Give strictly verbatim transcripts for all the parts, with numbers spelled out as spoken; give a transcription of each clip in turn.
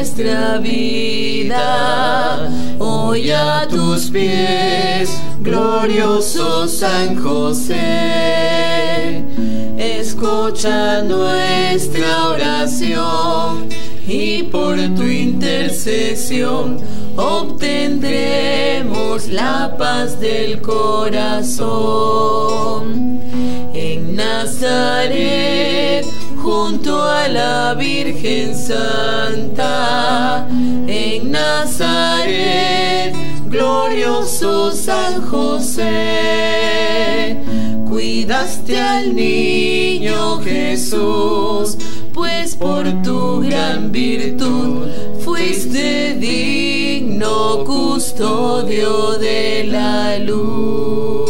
nuestra vida. Hoy a tus pies, glorioso San José, escucha nuestra oración y por tu intercesión obtendremos la paz del corazón. En Nazaret, junto a la Virgen Santa, en Nazaret, glorioso San José, cuidaste al niño Jesús, pues por tu gran virtud fuiste digno custodio de la luz.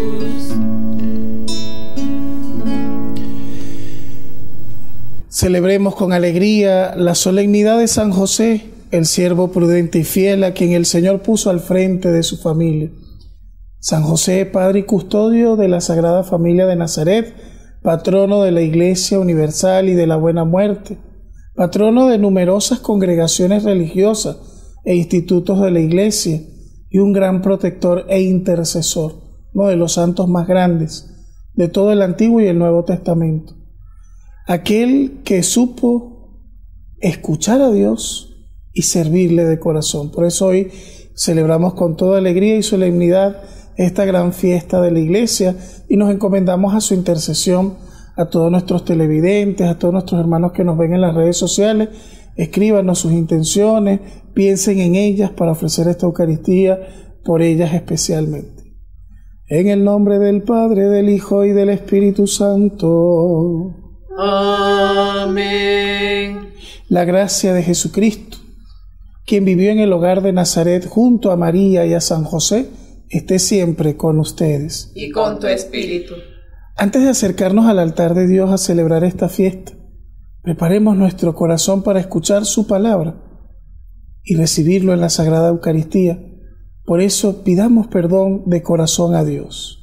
Celebremos con alegría la solemnidad de San José, el siervo prudente y fiel a quien el Señor puso al frente de su familia. San José, Padre y Custodio de la Sagrada Familia de Nazaret, patrono de la Iglesia Universal y de la Buena Muerte, patrono de numerosas congregaciones religiosas e institutos de la Iglesia, y un gran protector e intercesor, uno de los santos más grandes de todo el Antiguo y el Nuevo Testamento. Aquel que supo escuchar a Dios y servirle de corazón. Por eso hoy celebramos con toda alegría y solemnidad esta gran fiesta de la Iglesia y nos encomendamos a su intercesión, a todos nuestros televidentes, a todos nuestros hermanos que nos ven en las redes sociales. Escríbanos sus intenciones, piensen en ellas para ofrecer esta Eucaristía por ellas especialmente. En el nombre del Padre, del Hijo y del Espíritu Santo. Amén. La gracia de Jesucristo, quien vivió en el hogar de Nazaret junto a María y a San José, esté siempre con ustedes. Y con tu espíritu. Antes de acercarnos al altar de Dios a celebrar esta fiesta, preparemos nuestro corazón para escuchar su palabra y recibirlo en la Sagrada Eucaristía. Por eso pidamos perdón de corazón a Dios.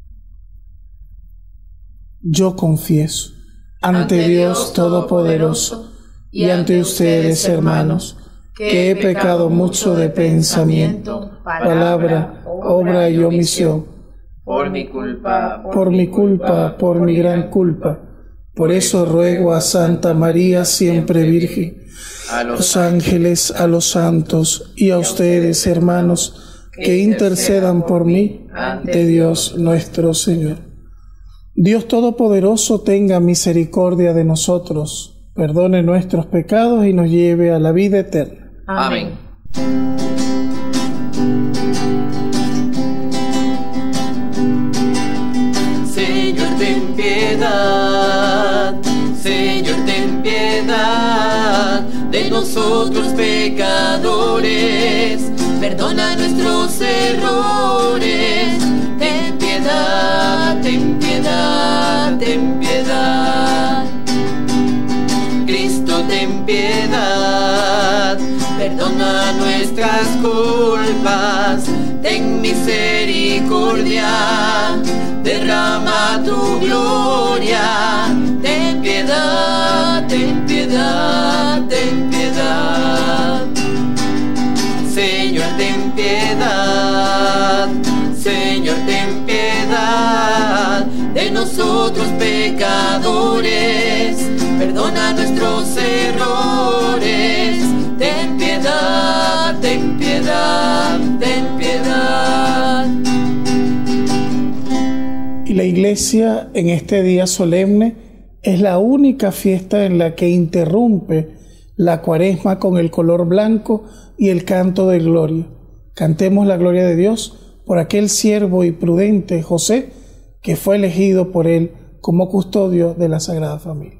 Yo confieso ante Dios Todopoderoso y ante ustedes, hermanos, que he pecado mucho de pensamiento, palabra, obra y omisión, por mi culpa, por mi culpa, por mi gran culpa. Por eso ruego a Santa María, siempre Virgen, a los ángeles, a los santos y a ustedes, hermanos, que intercedan por mí ante Dios nuestro Señor. Dios Todopoderoso tenga misericordia de nosotros, perdone nuestros pecados y nos lleve a la vida eterna. Amén. Señor, ten piedad, Señor, ten piedad de nosotros pecadores, perdona nuestros errores. Ten piedad, ten piedad, ten piedad. Cristo, ten piedad, perdona nuestras culpas, ten misericordia, derrama tu gloria. Ten piedad, ten piedad, ten piedad. Señor, ten piedad, Señor, ten piedad de nosotros pecadores, perdona nuestros errores. Ten piedad, ten piedad, ten piedad. Y la Iglesia en este día solemne es la única fiesta en la que interrumpe la Cuaresma con el color blanco y el canto de gloria. Cantemos la gloria de Dios por aquel siervo y prudente José que fue elegido por él como custodio de la Sagrada Familia.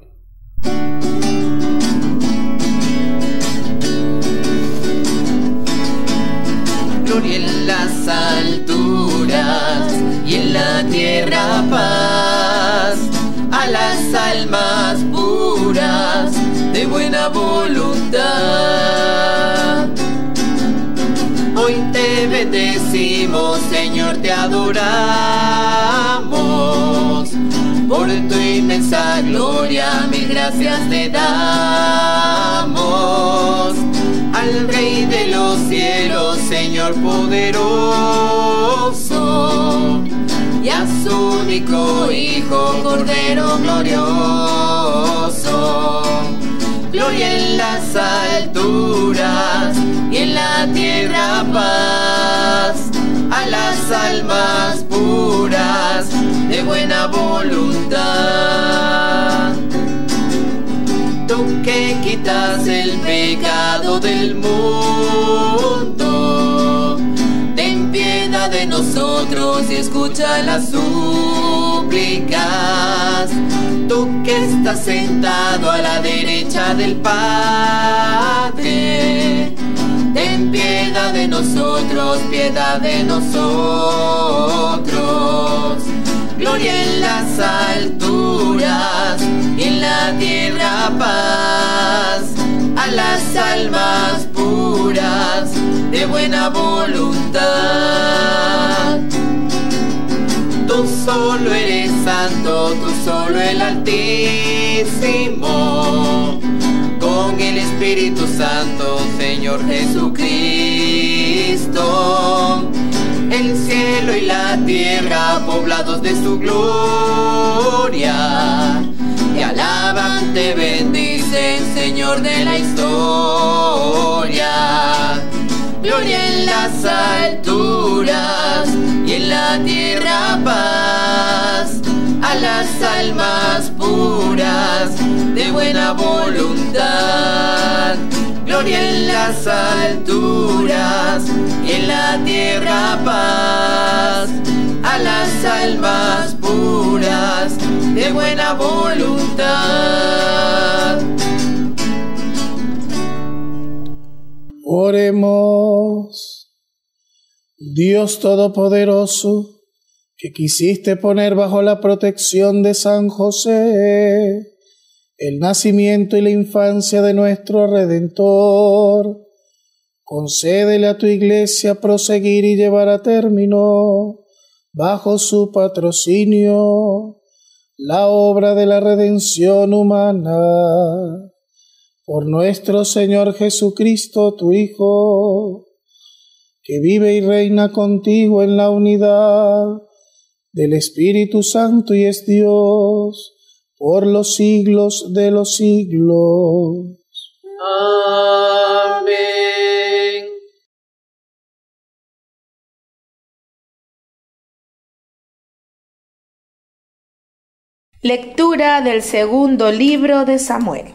Gloria en las alturas y en la tierra paz, a las almas puras de buena voluntad. Hoy te bendecimos, Señor, te adoramos, por tu inmensa gloria, mil gracias te damos. Al Rey de los cielos, Señor poderoso, y a su único Hijo, Cordero glorioso. Gloria en las alturas y en la tierra paz, a las almas puras de buena voluntad. Tú que quitas el pecado del mundo, ten piedad de nosotros y escucha las súplicas. Tú que estás sentado a la derecha del Padre, ten piedad de nosotros, piedad de nosotros. Gloria en las alturas y en la tierra paz, a las almas puras de buena voluntad. Tú solo eres santo, tú solo el Altísimo, con el Espíritu Santo, Señor Jesucristo. El cielo y la tierra poblados de su gloria, te alaban, te bendicen, Señor de la historia. Gloria en las alturas y en la tierra paz, a las almas puras de buena voluntad. Gloria en las alturas y en la tierra paz, a las almas puras de buena voluntad. Oremos. Dios Todopoderoso, que quisiste poner bajo la protección de San José el nacimiento y la infancia de nuestro Redentor, concédele a tu Iglesia proseguir y llevar a término, bajo su patrocinio, la obra de la redención humana. Por nuestro Señor Jesucristo, tu Hijo, que vive y reina contigo en la unidad del Espíritu Santo y es Dios por los siglos de los siglos. Amén. Lectura del segundo libro de Samuel.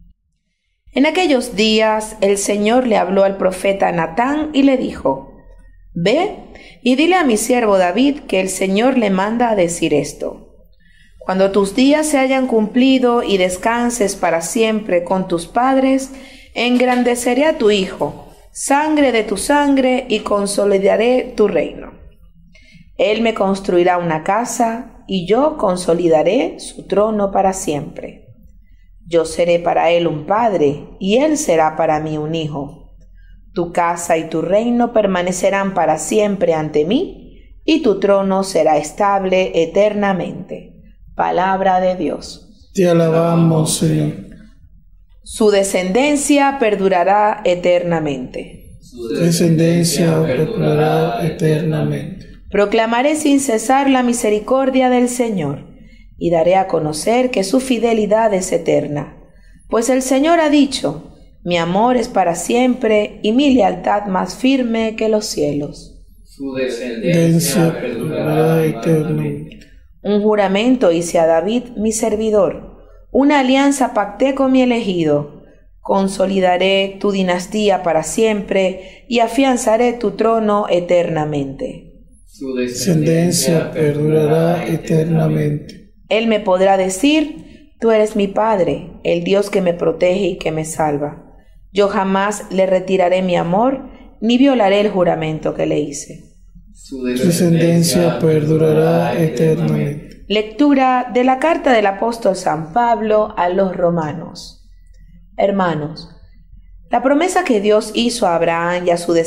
En aquellos días el Señor le habló al profeta Natán y le dijo: Ve y dile a mi siervo David que el Señor le manda a decir esto: Cuando tus días se hayan cumplido y descanses para siempre con tus padres, engrandeceré a tu hijo, sangre de tu sangre, y consolidaré tu reino. Él me construirá una casa, y yo consolidaré su trono para siempre. Yo seré para él un padre, y él será para mí un hijo. Tu casa y tu reino permanecerán para siempre ante mí, y tu trono será estable eternamente. Palabra de Dios. Te alabamos, Señor. Su descendencia perdurará eternamente. Su descendencia perdurará eternamente. Proclamaré sin cesar la misericordia del Señor, y daré a conocer que su fidelidad es eterna. Pues el Señor ha dicho: mi amor es para siempre, y mi lealtad más firme que los cielos. Su descendencia perdurará eternamente. Un juramento hice a David, mi servidor, una alianza pacté con mi elegido. Consolidaré tu dinastía para siempre y afianzaré tu trono eternamente. Su descendencia perdurará eternamente. Él me podrá decir: tú eres mi Padre, el Dios que me protege y que me salva. Yo jamás le retiraré mi amor, ni violaré el juramento que le hice. Su descendencia perdurará eternamente. Lectura de la carta del apóstol San Pablo a los romanos. Hermanos, la promesa que Dios hizo a Abraham y a sus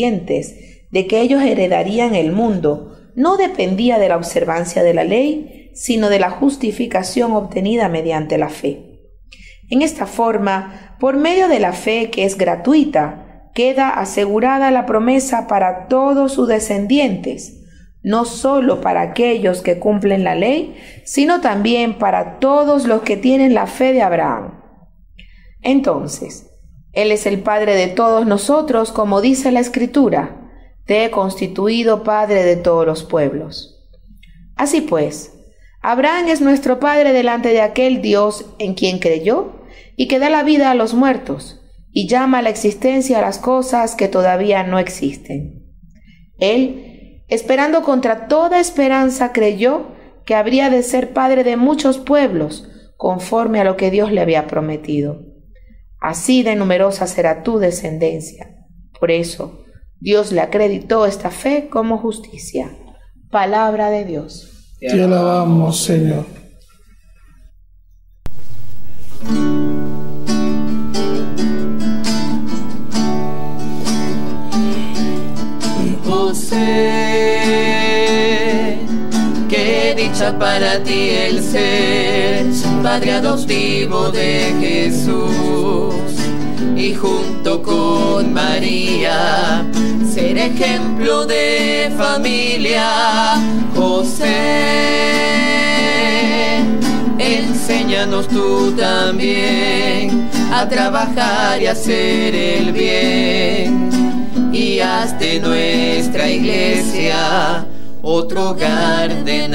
descendientes de que ellos heredarían el mundo no dependía de la observancia de la ley, sino de la justificación obtenida mediante la fe. En esta forma, por medio de la fe que es gratuita, queda asegurada la promesa para todos sus descendientes, no solo para aquellos que cumplen la ley, sino también para todos los que tienen la fe de Abraham. Entonces, Él es el Padre de todos nosotros, como dice la Escritura: te he constituido Padre de todos los pueblos. Así pues, Abraham es nuestro Padre delante de aquel Dios en quien creyó y que da la vida a los muertos y llama a la existencia a las cosas que todavía no existen. Él, esperando contra toda esperanza, creyó que habría de ser padre de muchos pueblos, conforme a lo que Dios le había prometido. Así de numerosa será tu descendencia. Por eso, Dios le acreditó esta fe como justicia. Palabra de Dios. Te alabamos, Señor. José, qué dicha para ti el ser padre adoptivo de Jesús, y junto con María ser ejemplo de familia. José, enséñanos tú también a trabajar y hacer el bien, y haz de nuestra iglesia otro hogar de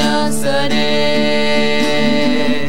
Nazaret.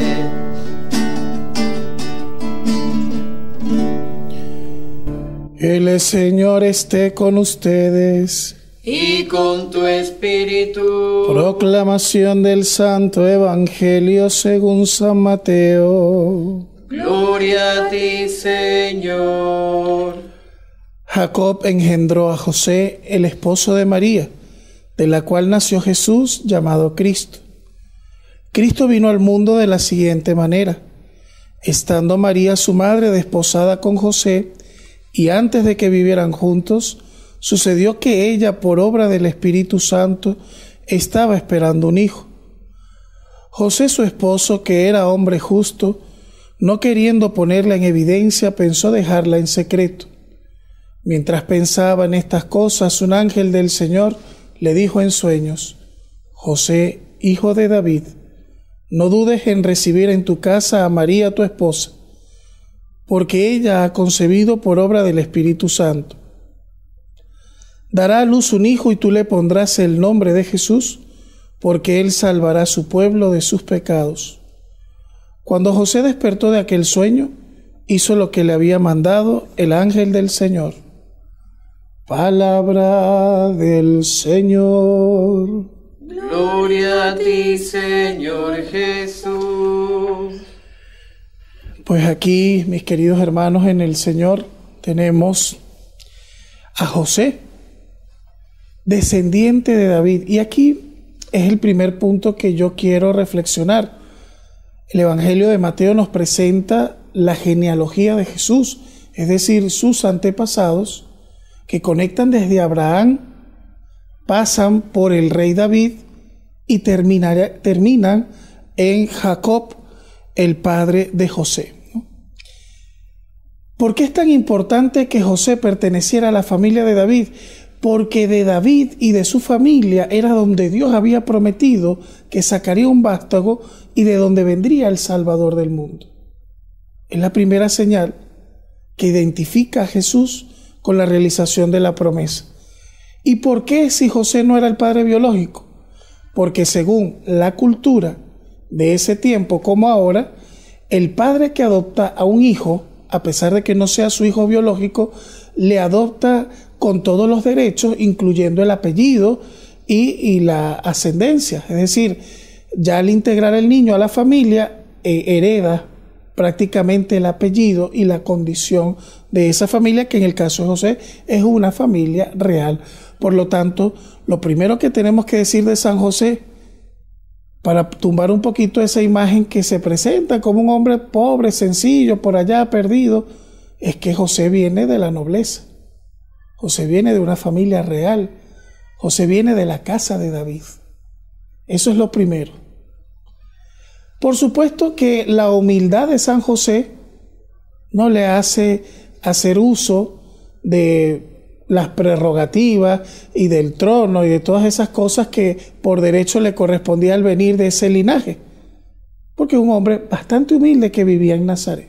El Señor esté con ustedes. Y con tu espíritu. Proclamación del Santo Evangelio según San Mateo. Gloria a ti, Señor. Jacob engendró a José, el esposo de María, de la cual nació Jesús, llamado Cristo. Cristo vino al mundo de la siguiente manera: estando María su madre desposada con José, y antes de que vivieran juntos, sucedió que ella, por obra del Espíritu Santo, estaba esperando un hijo. José, su esposo, que era hombre justo, no queriendo ponerla en evidencia, pensó dejarla en secreto. Mientras pensaba en estas cosas, un ángel del Señor le dijo en sueños: José, hijo de David, no dudes en recibir en tu casa a María tu esposa, porque ella ha concebido por obra del Espíritu Santo. Dará a luz un hijo y tú le pondrás el nombre de Jesús, porque él salvará a su pueblo de sus pecados. Cuando José despertó de aquel sueño, hizo lo que le había mandado el ángel del Señor. Palabra del Señor. Gloria a ti, Señor Jesús. Pues aquí, mis queridos hermanos en el Señor, tenemos a José, descendiente de David. Y aquí es el primer punto que yo quiero reflexionar. El Evangelio de Mateo nos presenta la genealogía de Jesús, es decir, sus antepasados, que conectan desde Abraham, pasan por el rey David y terminan, terminan en Jacob, el padre de José. ¿Por qué es tan importante que José perteneciera a la familia de David? Porque de David y de su familia era donde Dios había prometido que sacaría un vástago y de donde vendría el Salvador del mundo. Es la primera señal que identifica a Jesús con la realización de la promesa. ¿Y por qué si José no era el padre biológico? Porque según la cultura de ese tiempo como ahora, el padre que adopta a un hijo, a pesar de que no sea su hijo biológico, le adopta con todos los derechos, incluyendo el apellido y, y la ascendencia. Es decir, ya al integrar el niño a la familia, eh, hereda prácticamente el apellido y la condición de esa familia, que en el caso de José es una familia real. Por lo tanto, lo primero que tenemos que decir de San José, para tumbar un poquito esa imagen que se presenta como un hombre pobre, sencillo, por allá perdido, es que José viene de la nobleza. José viene de una familia real. José viene de la casa de David. Eso es lo primero. Por supuesto que la humildad de San José no le hace hacer uso de las prerrogativas y del trono y de todas esas cosas que por derecho le correspondía al venir de ese linaje, porque es un hombre bastante humilde que vivía en Nazaret.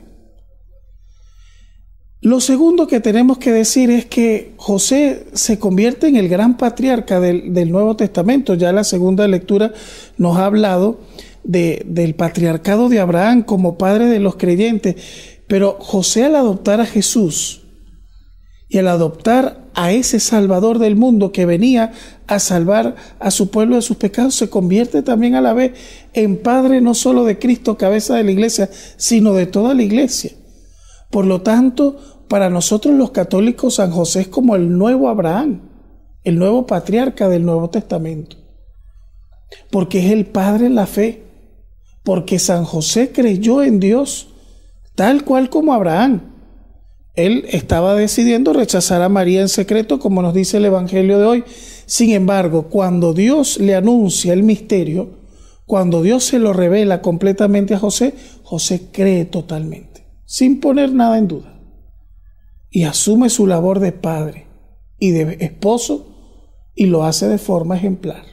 Lo segundo que tenemos que decir es que José se convierte en el gran patriarca del, del Nuevo Testamento. Ya la segunda lectura nos ha hablado de, del patriarcado de Abraham como padre de los creyentes, pero José, al adoptar a Jesús y al adoptar a ese Salvador del mundo que venía a salvar a su pueblo de sus pecados, se convierte también a la vez en padre no solo de Cristo, cabeza de la iglesia, sino de toda la iglesia. Por lo tanto, para nosotros los católicos, San José es como el nuevo Abraham, el nuevo patriarca del Nuevo Testamento, porque es el padre en la fe, porque San José creyó en Dios tal cual como Abraham. Él estaba decidiendo rechazar a María en secreto, como nos dice el Evangelio de hoy. Sin embargo, cuando Dios le anuncia el misterio, cuando Dios se lo revela completamente a José, José cree totalmente, sin poner nada en duda, y asume su labor de padre y de esposo, y lo hace de forma ejemplar.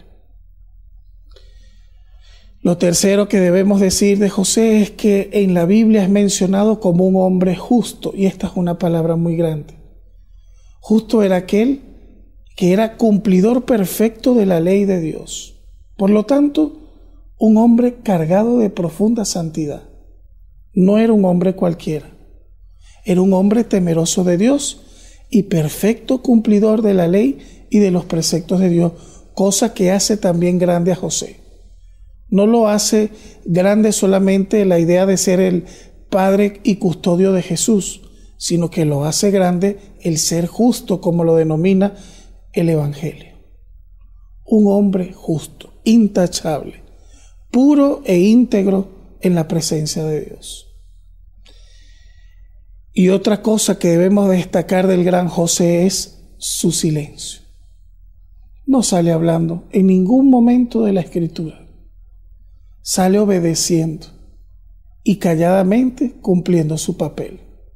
Lo tercero que debemos decir de José es que en la Biblia es mencionado como un hombre justo, y esta es una palabra muy grande. Justo era aquel que era cumplidor perfecto de la ley de Dios. Por lo tanto, un hombre cargado de profunda santidad. No era un hombre cualquiera. Era un hombre temeroso de Dios y perfecto cumplidor de la ley y de los preceptos de Dios, cosa que hace también grande a José. No lo hace grande solamente la idea de ser el padre y custodio de Jesús, sino que lo hace grande el ser justo, como lo denomina el Evangelio. Un hombre justo, intachable, puro e íntegro en la presencia de Dios. Y otra cosa que debemos destacar del gran José es su silencio. No sale hablando en ningún momento de la Escritura. Sale obedeciendo y calladamente cumpliendo su papel.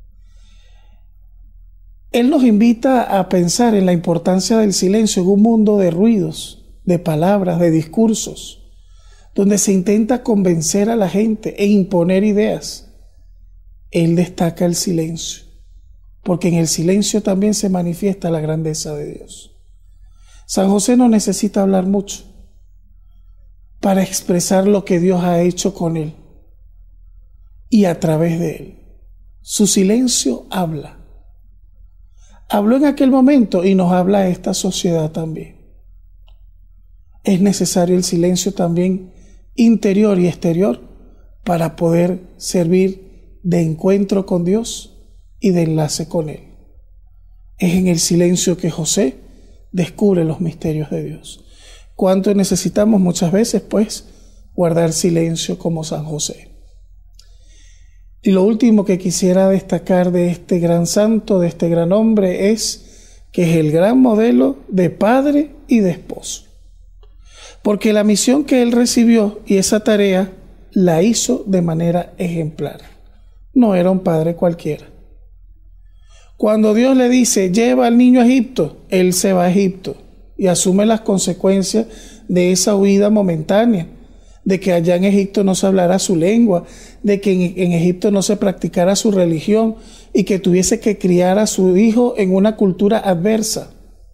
Él nos invita a pensar en la importancia del silencio en un mundo de ruidos, de palabras, de discursos, donde se intenta convencer a la gente e imponer ideas. Él destaca el silencio, porque en el silencio también se manifiesta la grandeza de Dios. San José no necesita hablar mucho para expresar lo que Dios ha hecho con él y a través de él. Su silencio habla. Habló en aquel momento y nos habla a esta sociedad también. Es necesario el silencio también interior y exterior para poder servir de encuentro con Dios y de enlace con Él. Es en el silencio que José descubre los misterios de Dios. ¿Cuánto necesitamos muchas veces, pues, guardar silencio como San José? Y lo último que quisiera destacar de este gran santo, de este gran hombre, es que es el gran modelo de padre y de esposo. Porque la misión que él recibió y esa tarea la hizo de manera ejemplar. No era un padre cualquiera. Cuando Dios le dice, lleva al niño a Egipto, él se va a Egipto y asume las consecuencias de esa huida momentánea, de que allá en Egipto no se hablara su lengua, de que en, en Egipto no se practicara su religión y que tuviese que criar a su hijo en una cultura adversa.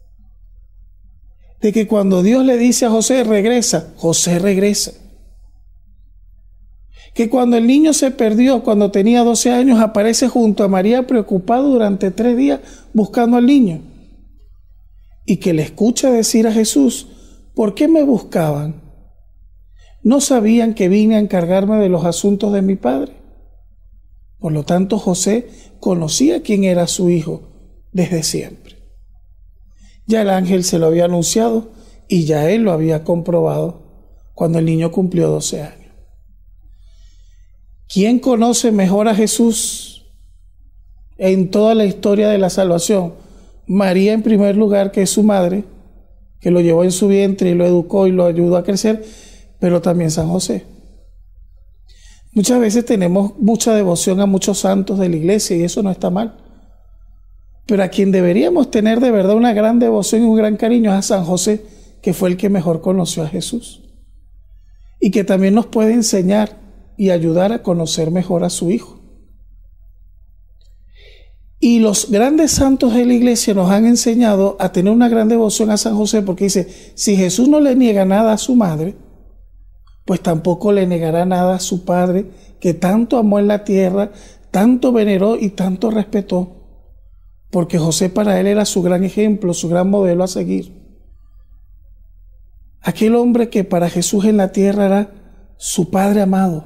De que cuando Dios le dice a José, regresa, José regresa. Que cuando el niño se perdió, cuando tenía doce años, aparece junto a María preocupado durante tres días buscando al niño. Y que le escucha decir a Jesús, ¿por qué me buscaban? ¿No sabían que vine a encargarme de los asuntos de mi padre? Por lo tanto, José conocía quién era su hijo desde siempre. Ya el ángel se lo había anunciado y ya él lo había comprobado cuando el niño cumplió doce años. ¿Quién conoce mejor a Jesús en toda la historia de la salvación? María en primer lugar, que es su madre, que lo llevó en su vientre y lo educó y lo ayudó a crecer, pero también San José. Muchas veces tenemos mucha devoción a muchos santos de la iglesia y eso no está mal. Pero a quien deberíamos tener de verdad una gran devoción y un gran cariño es a San José, que fue el que mejor conoció a Jesús. Y que también nos puede enseñar y ayudar a conocer mejor a su Hijo. Y los grandes santos de la iglesia nos han enseñado a tener una gran devoción a San José, porque dice, si Jesús no le niega nada a su madre, pues tampoco le negará nada a su padre, que tanto amó en la tierra, tanto veneró y tanto respetó, porque José para él era su gran ejemplo, su gran modelo a seguir. Aquel hombre que para Jesús en la tierra era su padre amado,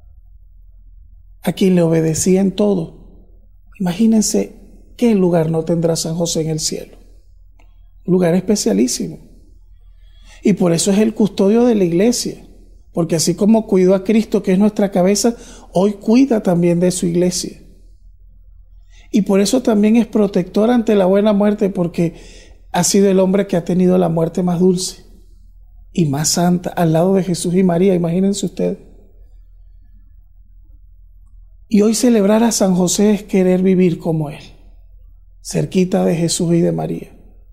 a quien le obedecía en todo. Imagínense qué lugar no tendrá San José en el cielo. Un lugar especialísimo. Y por eso es el custodio de la iglesia. Porque así como cuidó a Cristo, que es nuestra cabeza, hoy cuida también de su iglesia. Y por eso también es protector ante la buena muerte, porque ha sido el hombre que ha tenido la muerte más dulce y más santa, al lado de Jesús y María, imagínense ustedes. Y hoy celebrar a San José es querer vivir como él, cerquita de Jesús y de María,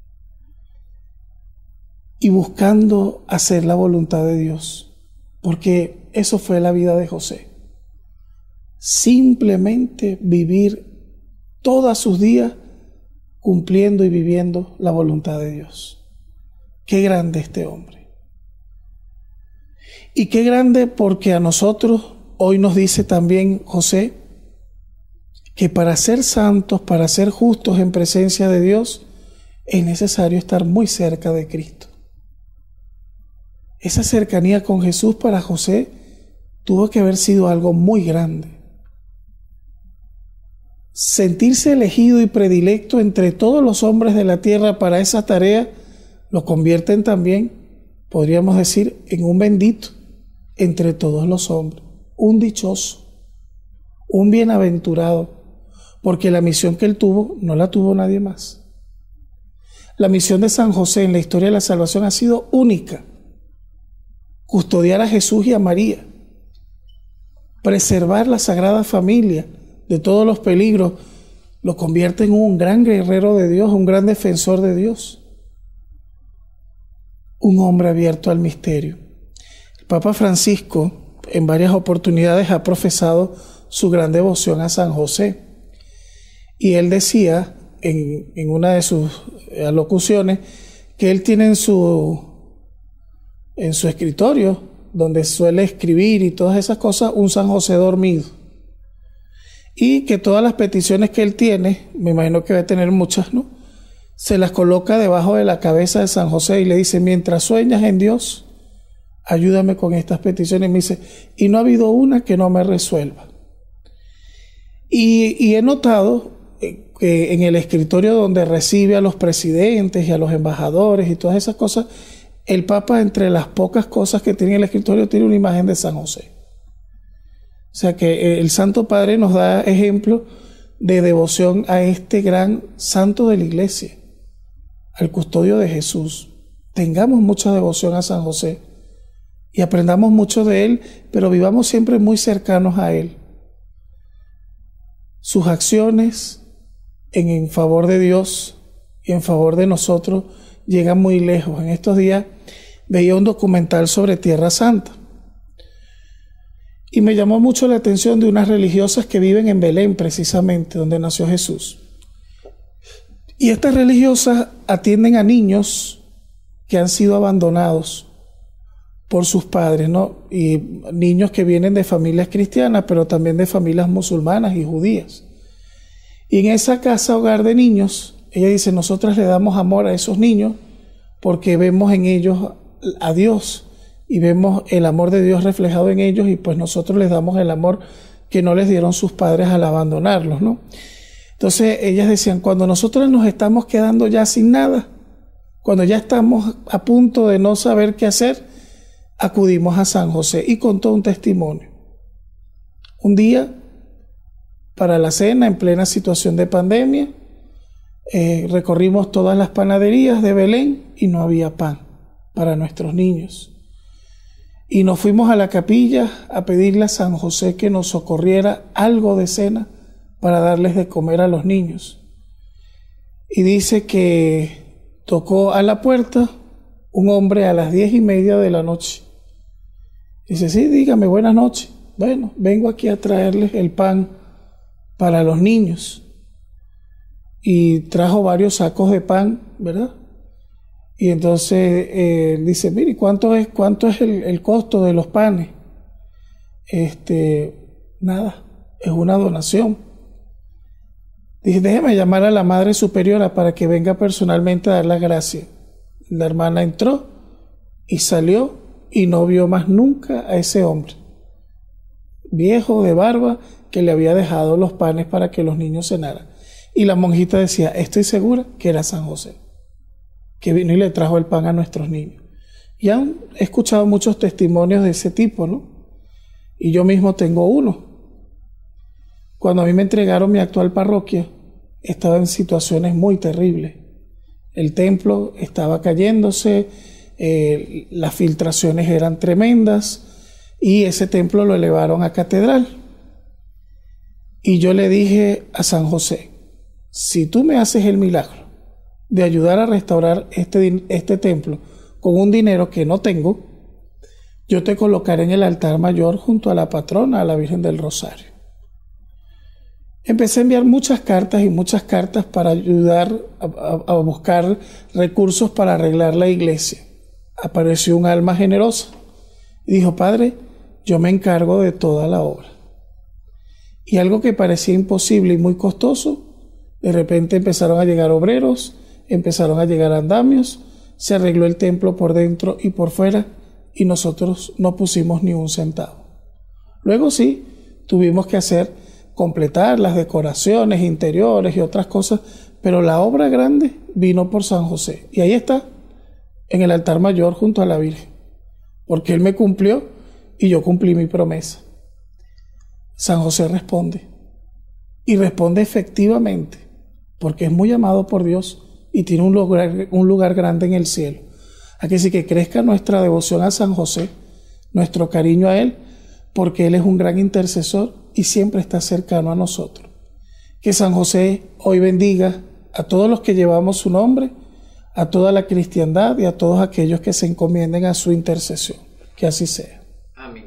y buscando hacer la voluntad de Dios, porque eso fue la vida de José. Simplemente vivir todos sus días cumpliendo y viviendo la voluntad de Dios. Qué grande este hombre. Y qué grande porque a nosotros hoy nos dice también José que para ser santos, para ser justos en presencia de Dios, es necesario estar muy cerca de Cristo. Esa cercanía con Jesús para José tuvo que haber sido algo muy grande. Sentirse elegido y predilecto entre todos los hombres de la tierra para esa tarea lo convierten también, podríamos decir, en un bendito entre todos los hombres, un dichoso, un bienaventurado, porque la misión que él tuvo no la tuvo nadie más. La misión de San José en la historia de la salvación ha sido única: custodiar a Jesús y a María, preservar la Sagrada Familia de todos los peligros, lo convierte en un gran guerrero de Dios, un gran defensor de Dios, un hombre abierto al misterio. El Papa Francisco en varias oportunidades ha profesado su gran devoción a San José, y él decía en, en una de sus alocuciones que él tiene en su, en su escritorio, donde suele escribir y todas esas cosas, un San José dormido. Y que todas las peticiones que él tiene, me imagino que va a tener muchas, ¿no?, se las coloca debajo de la cabeza de San José y le dice: mientras sueñas en Dios, ayúdame con estas peticiones. Y me dice: y no ha habido una que no me resuelva. Y, y he notado que en el escritorio donde recibe a los presidentes y a los embajadores y todas esas cosas, el Papa, entre las pocas cosas que tiene en el escritorio, tiene una imagen de San José. O sea que el Santo Padre nos da ejemplo de devoción a este gran santo de la iglesia, al custodio de Jesús. Tengamos mucha devoción a San José y aprendamos mucho de él, pero vivamos siempre muy cercanos a él. Sus acciones en, en favor de Dios y en favor de nosotros llegan muy lejos. En estos días veía un documental sobre Tierra Santa y me llamó mucho la atención de unas religiosas que viven en Belén, precisamente donde nació Jesús. Y estas religiosas atienden a niños que han sido abandonados por sus padres, ¿no? Y niños que vienen de familias cristianas, pero también de familias musulmanas y judías. Y en esa casa hogar de niños, ella dice: nosotras le damos amor a esos niños porque vemos en ellos a Dios y vemos el amor de Dios reflejado en ellos, y pues nosotros les damos el amor que no les dieron sus padres al abandonarlos, ¿no? Entonces ellas decían: cuando nosotros nos estamos quedando ya sin nada, cuando ya estamos a punto de no saber qué hacer, acudimos a San José. Y contó un testimonio. Un día, para la cena, en plena situación de pandemia, eh, recorrimos todas las panaderías de Belén y no había pan para nuestros niños. Y nos fuimos a la capilla a pedirle a San José que nos socorriera algo de cena para darles de comer a los niños. Y dice que tocó a la puerta un hombre a las diez y media de la noche. Dice, sí, dígame, buenas noches. Bueno, vengo aquí a traerles el pan para los niños. Y trajo varios sacos de pan, ¿verdad? Y entonces eh, dice, mire, ¿cuánto es, cuánto es el, el costo de los panes? Este, nada, es una donación. Dije, déjeme llamar a la Madre Superiora para que venga personalmente a dar la gracia. La hermana entró y salió y no vio más nunca a ese hombre, viejo de barba, que le había dejado los panes para que los niños cenaran. Y la monjita decía, estoy segura que era San José, que vino y le trajo el pan a nuestros niños. Y han escuchado muchos testimonios de ese tipo, ¿no? Y yo mismo tengo uno. Cuando a mí me entregaron mi actual parroquia, estaba en situaciones muy terribles. El templo estaba cayéndose, eh, las filtraciones eran tremendas y ese templo lo elevaron a catedral. Y yo le dije a San José, si tú me haces el milagro de ayudar a restaurar este, este templo con un dinero que no tengo, yo te colocaré en el altar mayor junto a la patrona, a la Virgen del Rosario. Empecé a enviar muchas cartas y muchas cartas para ayudar a, a, a buscar recursos para arreglar la iglesia. Apareció un alma generosa y dijo, Padre, yo me encargo de toda la obra. Y algo que parecía imposible y muy costoso, de repente empezaron a llegar obreros, empezaron a llegar andamios, se arregló el templo por dentro y por fuera y nosotros no pusimos ni un centavo. Luego sí, tuvimos que hacer completar las decoraciones interiores y otras cosas, pero la obra grande vino por San José. Y ahí está, en el altar mayor junto a la Virgen, porque Él me cumplió y yo cumplí mi promesa. San José responde, y responde efectivamente, porque es muy amado por Dios y tiene un lugar, un lugar grande en el cielo. Aquí sí que crezca nuestra devoción a San José, nuestro cariño a Él, porque Él es un gran intercesor y siempre está cercano a nosotros. Que San José hoy bendiga a todos los que llevamos su nombre, a toda la cristiandad y a todos aquellos que se encomienden a su intercesión. Que así sea. Amén.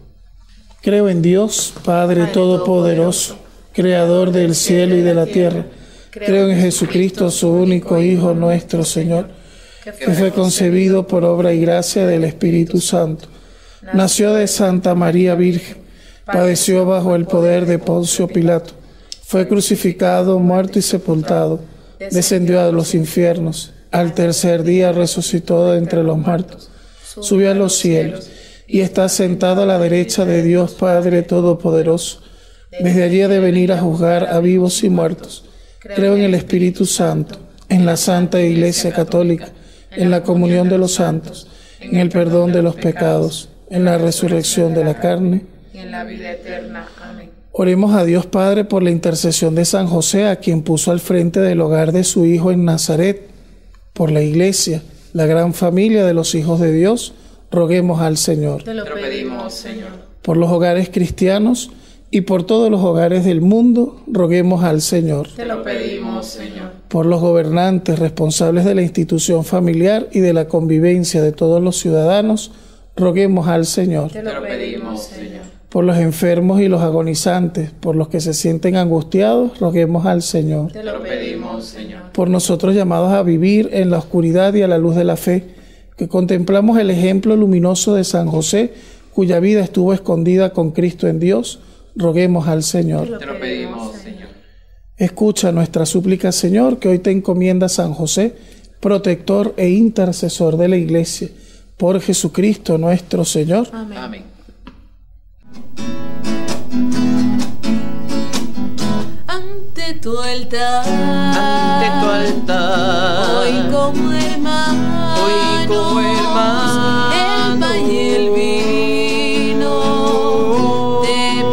Creo en Dios, Padre Todopoderoso, Creador del cielo y de la tierra. Creo en Jesucristo, su único Hijo, nuestro Señor, que fue concebido por obra y gracia del Espíritu Santo. Nació de Santa María Virgen, padeció bajo el poder de Poncio Pilato, fue crucificado, muerto y sepultado, descendió a los infiernos, al tercer día resucitó de entre los muertos, subió a los cielos y está sentado a la derecha de Dios Padre Todopoderoso. Desde allí ha de venir a juzgar a vivos y muertos. Creo en el Espíritu Santo, en la Santa Iglesia Católica, en la comunión de los santos, en el perdón de los pecados, en la resurrección de la carne y en la vida eterna. Amén. Oremos a Dios Padre por la intercesión de San José, a quien puso al frente del hogar de su Hijo en Nazaret, por la Iglesia, la gran familia de los hijos de Dios. Roguemos al Señor. Te lo pedimos, Señor. Por los hogares cristianos y por todos los hogares del mundo, roguemos al Señor. Te lo pedimos, Señor. Por los gobernantes responsables de la institución familiar y de la convivencia de todos los ciudadanos, roguemos al Señor. Te lo pedimos, Señor. Por los enfermos y los agonizantes, por los que se sienten angustiados, roguemos al Señor. Te lo pedimos, Señor. Por nosotros llamados a vivir en la oscuridad y a la luz de la fe, que contemplamos el ejemplo luminoso de San José, cuya vida estuvo escondida con Cristo en Dios, roguemos al Señor. Te lo pedimos, Señor. Escucha nuestra súplica, Señor, que hoy te encomienda San José, protector e intercesor de la Iglesia, por Jesucristo nuestro Señor. Amén. Amén. Ante tu altar, Ante tu altar, hoy como hermanos, hoy como hermanos, el pan y el vino te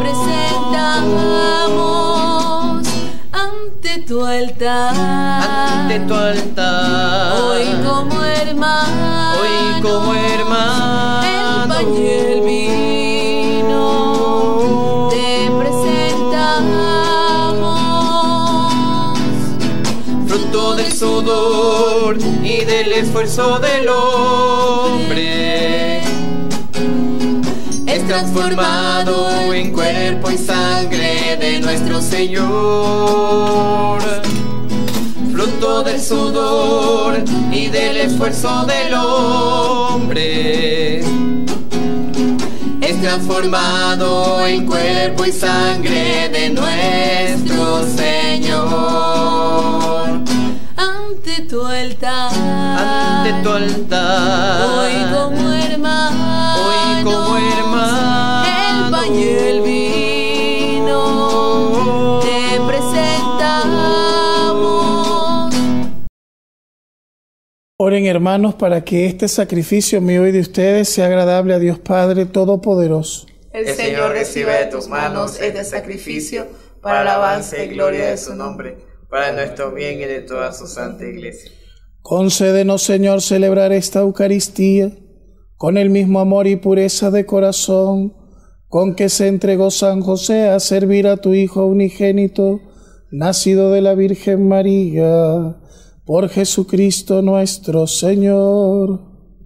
presentamos. Ante tu altar, ante tu altar, hoy como hermanos, hoy como hermanos, el pan y el sudor y del esfuerzo del hombre, es transformado en cuerpo y sangre de nuestro Señor. Fruto del sudor y del esfuerzo del hombre, es transformado en cuerpo y sangre de nuestro Señor. Ante tu altar, ante tu altar, hoy como hermano, hoy como hermano, el pan y el vino te presentamos. Oren, hermanos, para que este sacrificio mío y de ustedes sea agradable a Dios Padre Todopoderoso. El Señor reciba de tus manos este sacrificio para alabanza y gloria de su nombre, para nuestro bien y de toda su santa iglesia. Concédenos, Señor, celebrar esta Eucaristía con el mismo amor y pureza de corazón con que se entregó San José a servir a tu Hijo unigénito, nacido de la Virgen María, por Jesucristo nuestro Señor.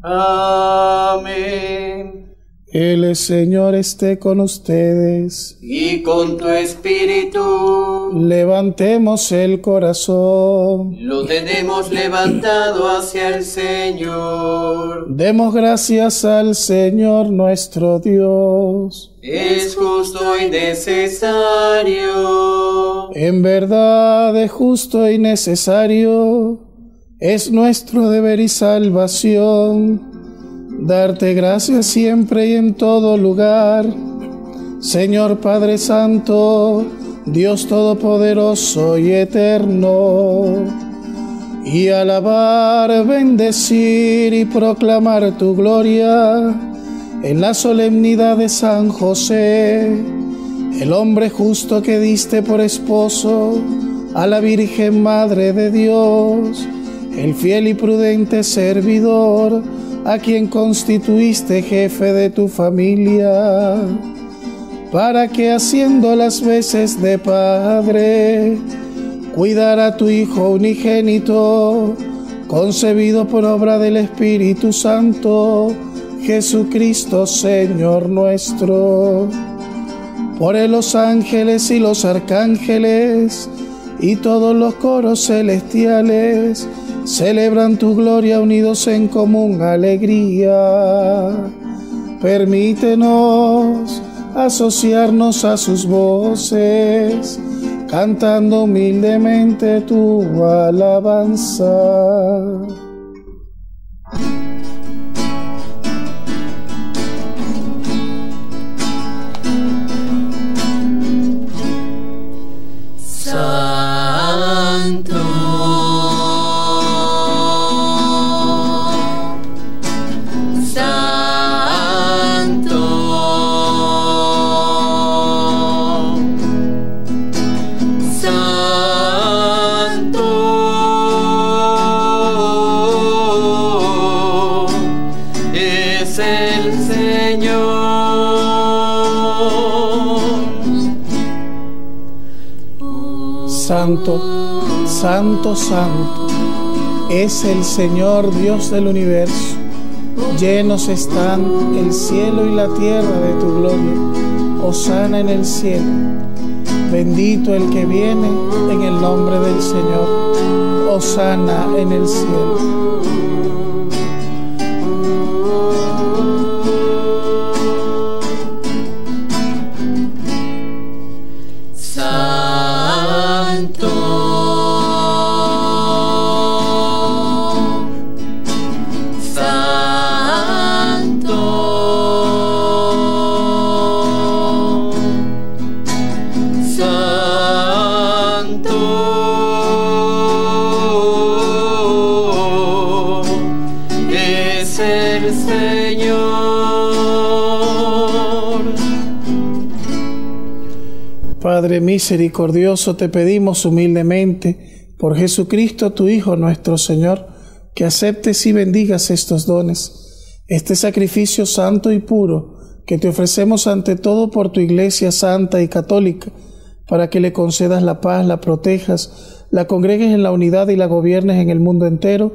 Amén. El Señor esté con ustedes. Y con tu espíritu. Levantemos el corazón. Lo tenemos levantado hacia el Señor. Demos gracias al Señor nuestro Dios. Es justo y necesario. En verdad es justo y necesario. Es nuestro deber y salvación darte gracias siempre y en todo lugar, Señor Padre Santo, Dios Todopoderoso y Eterno, y alabar, bendecir y proclamar tu gloria en la solemnidad de San José, el hombre justo que diste por esposo a la Virgen Madre de Dios, el fiel y prudente servidor a quien constituiste jefe de tu familia, para que haciendo las veces de padre, cuidara a tu Hijo unigénito, concebido por obra del Espíritu Santo, Jesucristo Señor nuestro. Por él los ángeles y los arcángeles y todos los coros celestiales celebran tu gloria unidos en común alegría. Permítenos asociarnos a sus voces, cantando humildemente tu alabanza. Santo, Santo, santo, santo, es el Señor Dios del universo. Llenos están el cielo y la tierra de tu gloria. Hosana en el cielo. Bendito el que viene en el nombre del Señor. Hosana en el cielo. Padre misericordioso, te pedimos humildemente, por Jesucristo tu Hijo nuestro Señor, que aceptes y bendigas estos dones, este sacrificio santo y puro, que te ofrecemos ante todo por tu Iglesia santa y católica, para que le concedas la paz, la protejas, la congregues en la unidad y la gobiernes en el mundo entero,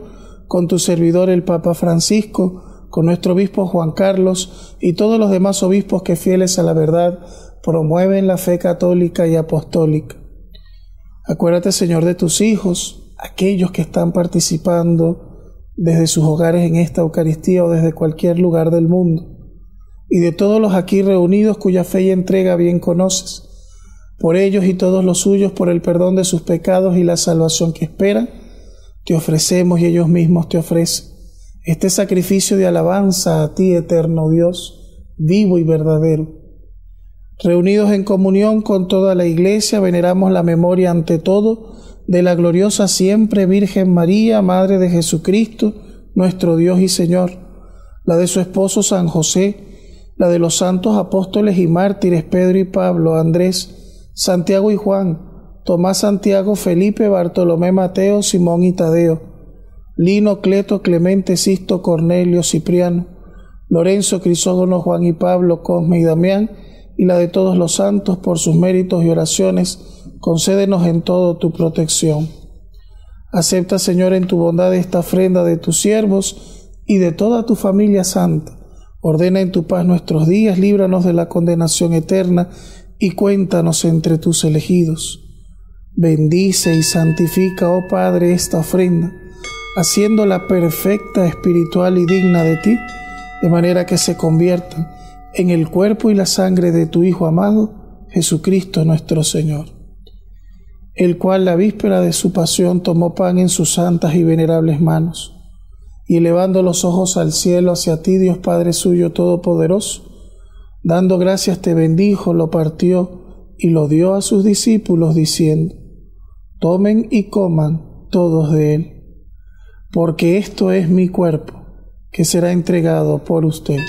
con tu servidor el Papa Francisco, con nuestro obispo Juan Carlos y todos los demás obispos que, fieles a la verdad, promueven la fe católica y apostólica. Acuérdate, Señor, de tus hijos, aquellos que están participando desde sus hogares en esta Eucaristía o desde cualquier lugar del mundo, y de todos los aquí reunidos cuya fe y entrega bien conoces. Por ellos y todos los suyos, por el perdón de sus pecados y la salvación que esperan, te ofrecemos y ellos mismos te ofrecen este sacrificio de alabanza a ti, eterno Dios, vivo y verdadero. Reunidos en comunión con toda la Iglesia, veneramos la memoria ante todo de la gloriosa siempre Virgen María, Madre de Jesucristo, nuestro Dios y Señor, la de su esposo San José, la de los santos apóstoles y mártires Pedro y Pablo, Andrés, Santiago y Juan, Tomás, Santiago, Felipe, Bartolomé, Mateo, Simón y Tadeo, Lino, Cleto, Clemente, Sisto, Cornelio, Cipriano, Lorenzo, Crisógono, Juan y Pablo, Cosme y Damián, y la de todos los santos, por sus méritos y oraciones, concédenos en todo tu protección. Acepta, Señor, en tu bondad esta ofrenda de tus siervos y de toda tu familia santa. Ordena en tu paz nuestros días, líbranos de la condenación eterna y cuéntanos entre tus elegidos. Bendice y santifica, oh Padre, esta ofrenda, haciéndola perfecta, espiritual y digna de ti, de manera que se conviertan en el cuerpo y la sangre de tu Hijo amado, Jesucristo nuestro Señor, el cual la víspera de su pasión tomó pan en sus santas y venerables manos, y elevando los ojos al cielo hacia ti, Dios Padre suyo todopoderoso, dando gracias te bendijo, lo partió y lo dio a sus discípulos, diciendo: tomen y coman todos de él, porque esto es mi cuerpo, que será entregado por ustedes.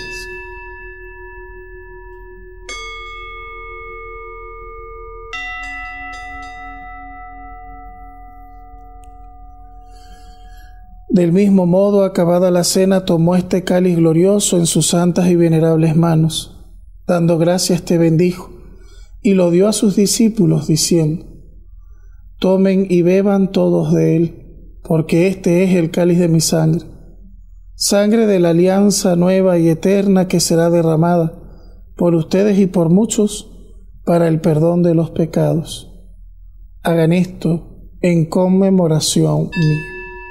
Del mismo modo, acabada la cena, tomó este cáliz glorioso en sus santas y venerables manos, dando gracias te bendijo, y lo dio a sus discípulos, diciendo: tomen y beban todos de él, porque este es el cáliz de mi sangre, sangre de la alianza nueva y eterna que será derramada por ustedes y por muchos para el perdón de los pecados. Hagan esto en conmemoración mía.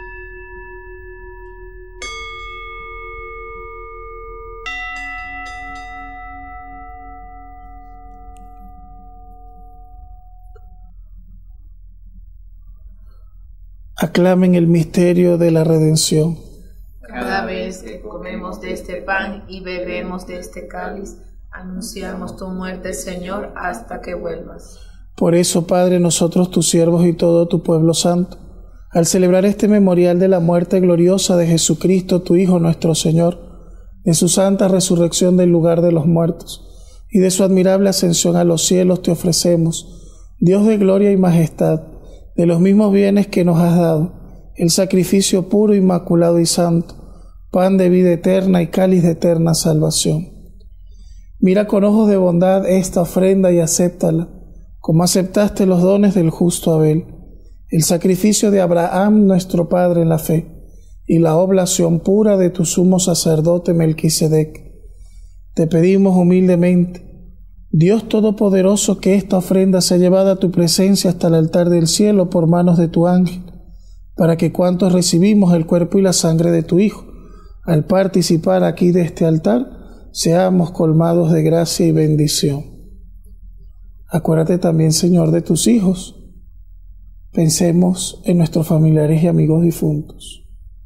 Aclamen el misterio de la redención. Cada vez que comemos de este pan y bebemos de este cáliz, anunciamos tu muerte, Señor, hasta que vuelvas. Por eso, Padre, nosotros tus siervos y todo tu pueblo santo, al celebrar este memorial de la muerte gloriosa de Jesucristo, tu Hijo nuestro Señor, de su santa resurrección del lugar de los muertos y de su admirable ascensión a los cielos, te ofrecemos, Dios de gloria y majestad, de los mismos bienes que nos has dado, el sacrificio puro, inmaculado y santo, pan de vida eterna y cáliz de eterna salvación. Mira con ojos de bondad esta ofrenda y acéptala, como aceptaste los dones del justo Abel, el sacrificio de Abraham nuestro Padre en la fe, y la oblación pura de tu sumo sacerdote Melquisedec. Te pedimos humildemente, Dios Todopoderoso, que esta ofrenda sea llevada a tu presencia hasta el altar del cielo por manos de tu ángel, para que cuantos recibimos el cuerpo y la sangre de tu Hijo, al participar aquí de este altar, seamos colmados de gracia y bendición. Acuérdate también, Señor, de tus hijos. Pensemos en nuestros familiares y amigos difuntos.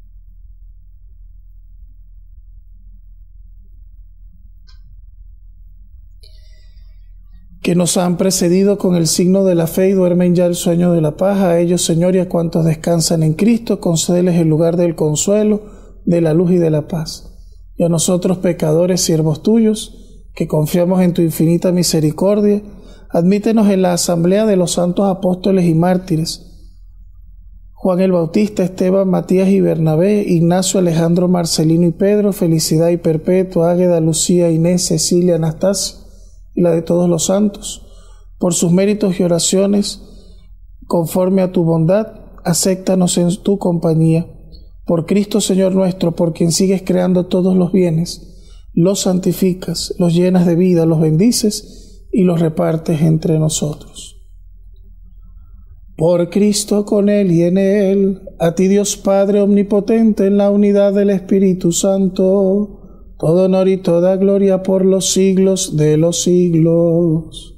Que nos han precedido con el signo de la fe y duermen ya el sueño de la paz. A ellos, Señor, y a cuantos descansan en Cristo, concédeles el lugar del consuelo, de la luz y de la paz. Y a nosotros, pecadores, siervos tuyos, que confiamos en tu infinita misericordia, admítenos en la asamblea de los santos apóstoles y mártires, Juan el Bautista, Esteban, Matías y Bernabé, Ignacio, Alejandro, Marcelino y Pedro, Felicidad y Perpetua, Águeda, Lucía, Inés, Cecilia, Anastasia, y la de todos los santos. Por sus méritos y oraciones, conforme a tu bondad, acéptanos en tu compañía, Por Cristo Señor nuestro, por quien sigues creando todos los bienes, los santificas, los llenas de vida, los bendices y los repartes entre nosotros. Por Cristo, con Él y en Él, a ti Dios Padre omnipotente, en la unidad del Espíritu Santo, todo honor y toda gloria por los siglos de los siglos.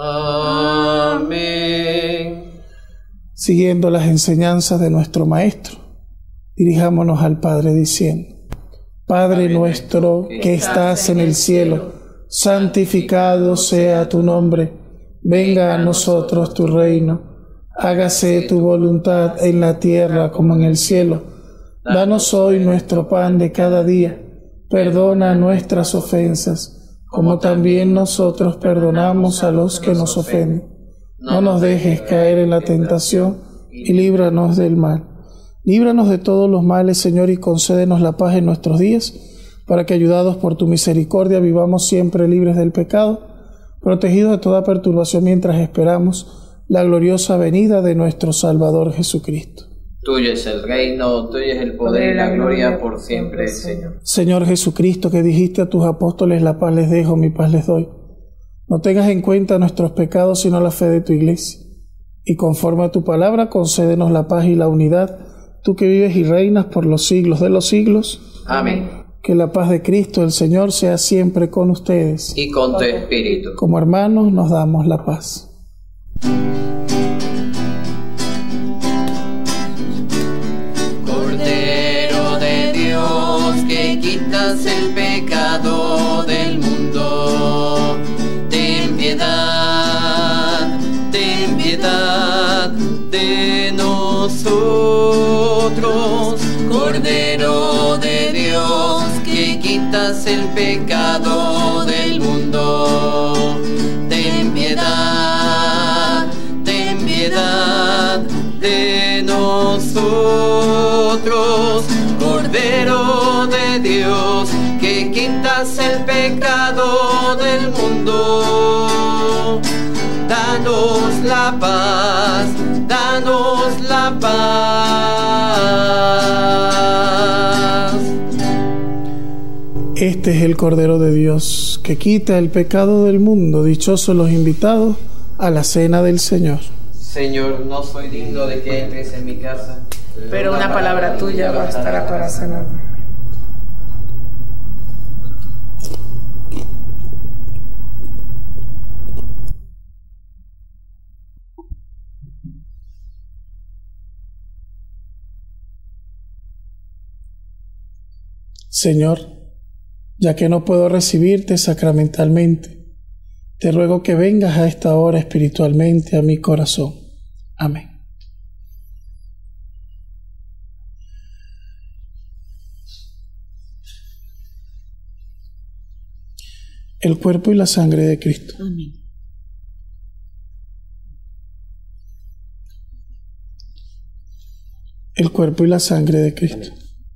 Amén. Siguiendo las enseñanzas de nuestro Maestro, dirijámonos al Padre diciendo: Padre nuestro que estás en el cielo, santificado sea tu nombre. Venga a nosotros tu reino. Hágase tu voluntad en la tierra como en el cielo. Danos hoy nuestro pan de cada día. Perdona nuestras ofensas, como también nosotros perdonamos a los que nos ofenden. No nos dejes caer en la tentación y líbranos del mal. Líbranos de todos los males, Señor, y concédenos la paz en nuestros días, para que, ayudados por tu misericordia, vivamos siempre libres del pecado, protegidos de toda perturbación mientras esperamos la gloriosa venida de nuestro Salvador Jesucristo. Tuyo es el reino, tuyo es el poder y la gloria por siempre, Señor. Señor Jesucristo, que dijiste a tus apóstoles: la paz les dejo, mi paz les doy. No tengas en cuenta nuestros pecados, sino la fe de tu Iglesia. Y conforme a tu palabra, concédenos la paz y la unidad, tú que vives y reinas por los siglos de los siglos. Amén. Que la paz de Cristo, el Señor, sea siempre con ustedes. Y con tu espíritu. Como hermanos nos damos la paz. Cordero de Dios, que quitas el pecado del mundo, ten piedad, ten piedad de nosotros. Cordero de Dios, que quitas el pecado del mundo, ten piedad, ten piedad de nosotros. Cordero de Dios, que quitas el pecado del mundo, danos la paz, danos la paz. Este es el Cordero de Dios, que quita el pecado del mundo. Dichosos los invitados a la cena del Señor. Señor, no soy digno de que entres en mi casa, pero una palabra tuya bastará para sanarme. Señor, ya que no puedo recibirte sacramentalmente, te ruego que vengas a esta hora espiritualmente a mi corazón. Amén. El cuerpo y la sangre de Cristo. Amén. El cuerpo y la sangre de Cristo.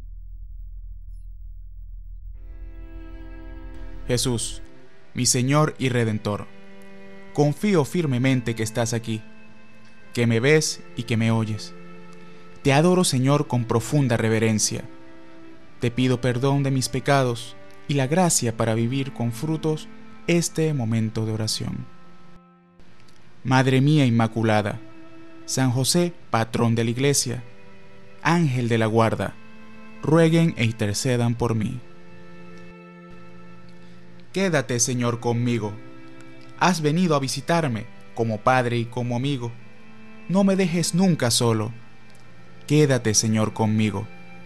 Jesús, mi Señor y Redentor, confío firmemente que estás aquí, que me ves y que me oyes. Te adoro, Señor, con profunda reverencia. Te pido perdón de mis pecados y la gracia para vivir con frutos este momento de oración. Madre mía Inmaculada, San José, patrón de la Iglesia, Ángel de la guarda, rueguen e intercedan por mí. Quédate, Señor, conmigo. Has venido a visitarme como Padre y como amigo. No me dejes nunca solo. Quédate, Señor, conmigo.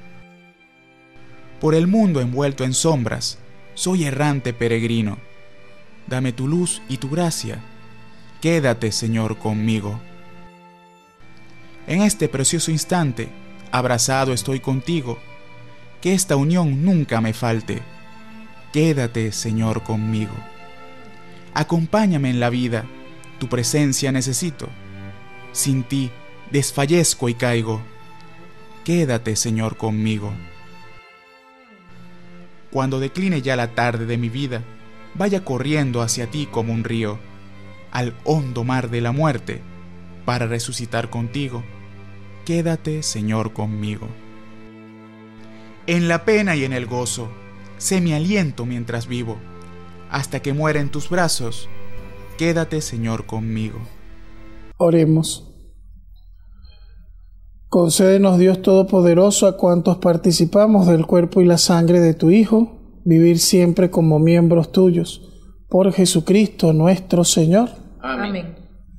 Por el mundo envuelto en sombras, soy errante peregrino. Dame tu luz y tu gracia. Quédate, Señor, conmigo. En este precioso instante, abrazado estoy contigo. Que esta unión nunca me falte. Quédate, Señor, conmigo. Acompáñame en la vida, tu presencia necesito. Sin ti desfallezco y caigo. Quédate, Señor, conmigo. Cuando decline ya la tarde de mi vida, vaya corriendo hacia ti como un río, al hondo mar de la muerte, para resucitar contigo. Quédate, Señor, conmigo. En la pena y en el gozo, sé mi aliento mientras vivo. Hasta que muera en tus brazos, quédate, Señor, conmigo. Oremos. Concédenos, Dios Todopoderoso, a cuantos participamos del cuerpo y la sangre de tu Hijo, vivir siempre como miembros tuyos. Por Jesucristo nuestro Señor. Amén.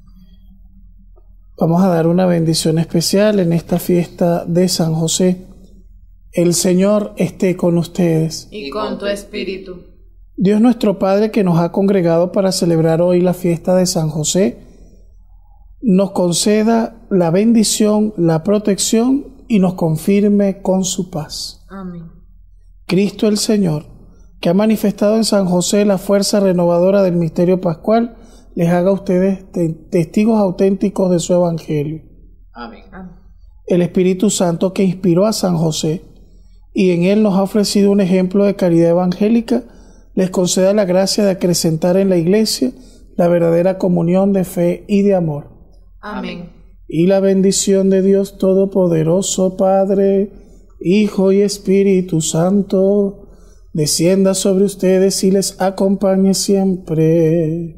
Vamos a dar una bendición especial en esta fiesta de San José. El Señor esté con ustedes. Y con tu espíritu. Dios nuestro Padre, que nos ha congregado para celebrar hoy la fiesta de San José, nos conceda la bendición, la protección y nos confirme con su paz. Amén. Cristo el Señor, que ha manifestado en San José la fuerza renovadora del misterio pascual, les haga a ustedes te- testigos auténticos de su evangelio. Amén. El Espíritu Santo, que inspiró a San José y en él nos ha ofrecido un ejemplo de caridad evangélica, les conceda la gracia de acrecentar en la Iglesia la verdadera comunión de fe y de amor. Amén. Y la bendición de Dios Todopoderoso, Padre, Hijo y Espíritu Santo, descienda sobre ustedes y les acompañe siempre.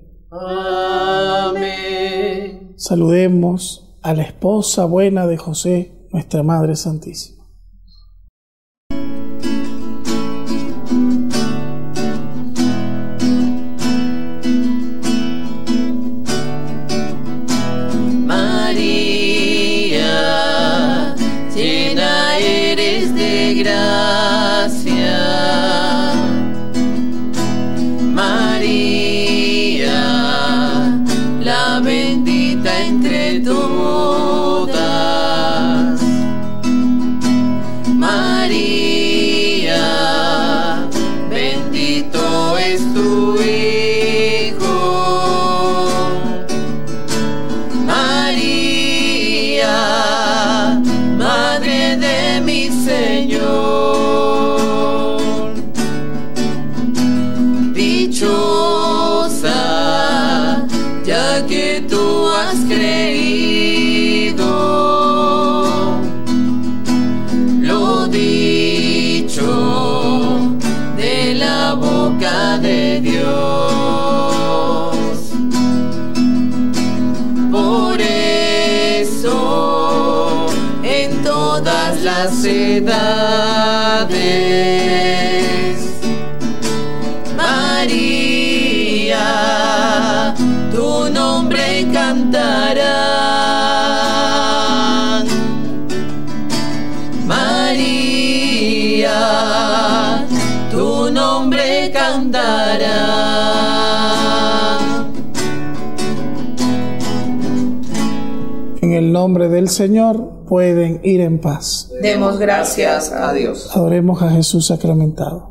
Amén. Saludemos a la esposa buena de José, nuestra Madre Santísima. María, llena eres de gracia. María, la bendita entre todas. María, bendito es tu Hijo. María, Madre de mi Señor. Dichosa, ya que tú has creído. Lo dicho de la boca de Dios. Por eso, en todas las edades, María, tu nombre cantarán. María, tu nombre cantarán. En el nombre del Señor pueden ir en paz. Demos gracias a Dios. Adoremos a Jesús sacramentado.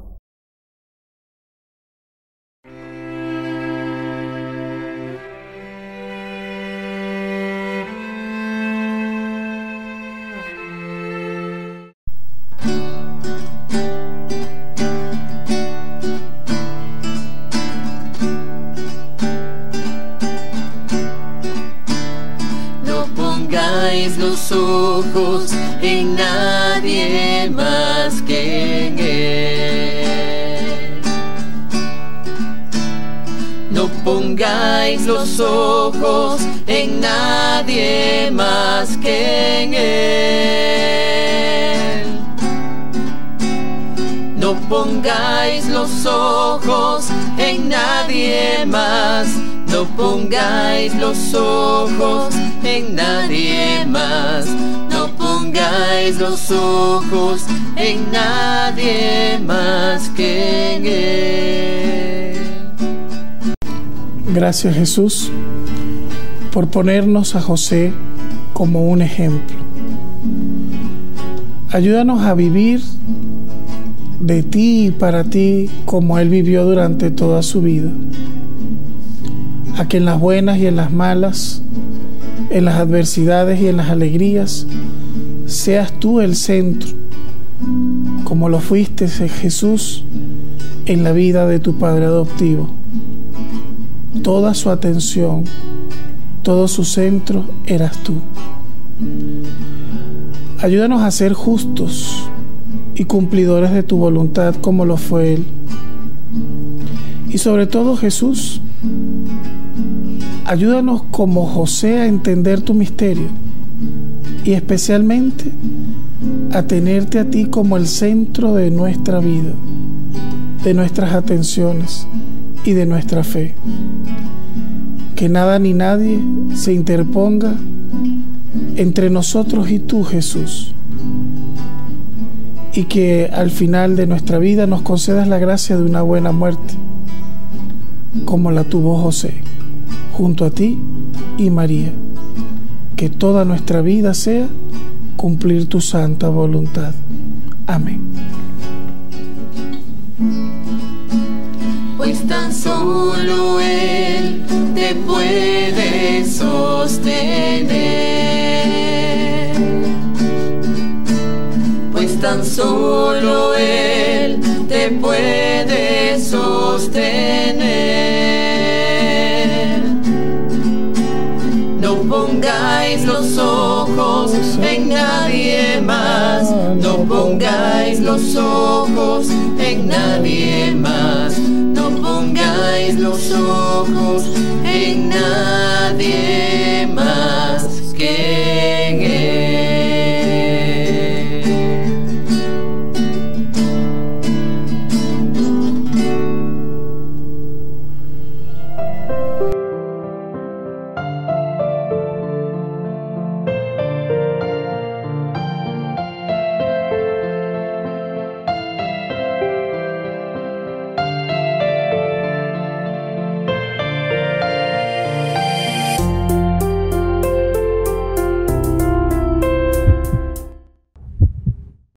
No pongáis los ojos en nadie más que en Él. No pongáis los ojos en nadie más que en Él. No pongáis los ojos en nadie más. No pongáis los ojos en nadie más. No pongáis los ojos en nadie más que en Él. Gracias, Jesús, por ponernos a José como un ejemplo. Ayúdanos a vivir de ti y para ti como Él vivió durante toda su vida. A que en las buenas y en las malas, en las adversidades y en las alegrías, seas tú el centro, como lo fuiste, Jesús, en la vida de tu Padre adoptivo. Toda su atención, todo su centro eras tú. Ayúdanos a ser justos, y cumplidores de tu voluntad como lo fue Él. Y sobre todo, Jesús, ayúdanos como José a entender tu misterio y especialmente a tenerte a ti como el centro de nuestra vida, de nuestras atenciones y de nuestra fe. Que nada ni nadie se interponga entre nosotros y tú, Jesús, y que al final de nuestra vida nos concedas la gracia de una buena muerte, como la tuvo José, junto a ti y María. Que toda nuestra vida sea cumplir tu santa voluntad. Amén. Pues tan solo Él te puede sostener, pues tan solo Él te puede sostener. No pongáis los ojos en nadie más, no pongáis los ojos en nadie más, no pongáis los ojos en nadie